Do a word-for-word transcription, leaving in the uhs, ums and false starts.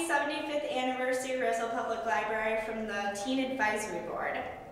seventy-fifth Anniversary Roseville Public Library from the Teen Advisory Board.